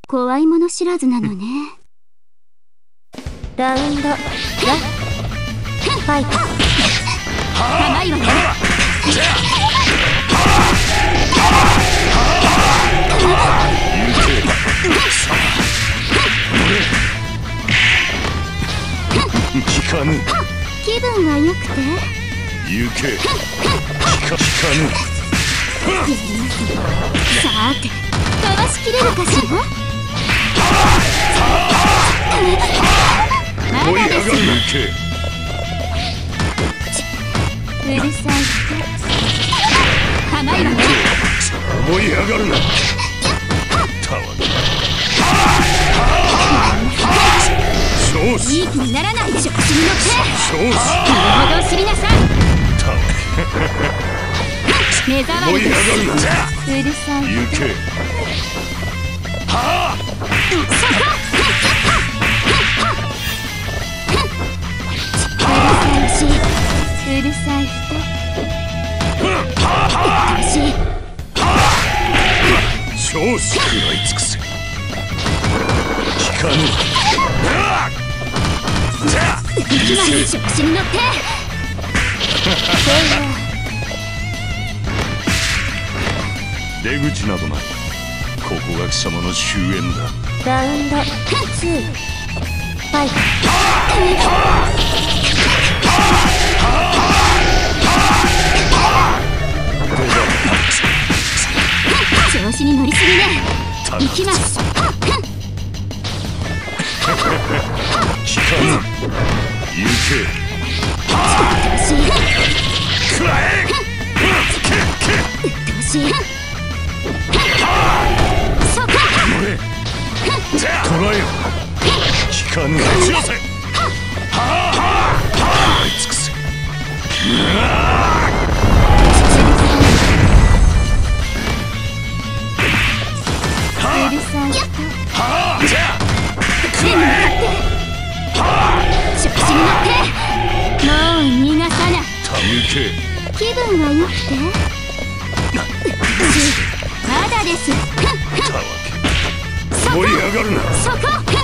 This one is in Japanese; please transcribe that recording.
怖いもの知らずなのね。 ラウンド1ファイト。 甘いわね。 聞かぬ。 気分が良くて行け。聞かぬ。 さーてかわしきれるかしら。まだです。 行け。 うるさいって甘いわね。 思い上がるな。たわけ。少子。 いい気にならないでしょ。口に乗って少子。 言うほど知りなさい。 たわ目障け。思いりです。 上がるな。 うるさいって行け。はあ。 うるさい人。うっとうしい。 少子。食らい尽くせ。聞かぬ。 いきなり触手に乗って出口などない。ここが貴様の終焉だ。 ラウンド2ファイト。 調子に乗りすぎね。行きます。 聞かぬ。行け。 うっとうしい。 くらえ。 うっとうしい。そこ。 捕らえよ。聞かぬ。勝ちなせ。食らい尽くせ。 うるさい人。 くらえ。 触手に乗ってもう逃がさない。 たむけ。 気分が良くてまだです。 たわけ。 そこ盛り上がるな。 そこ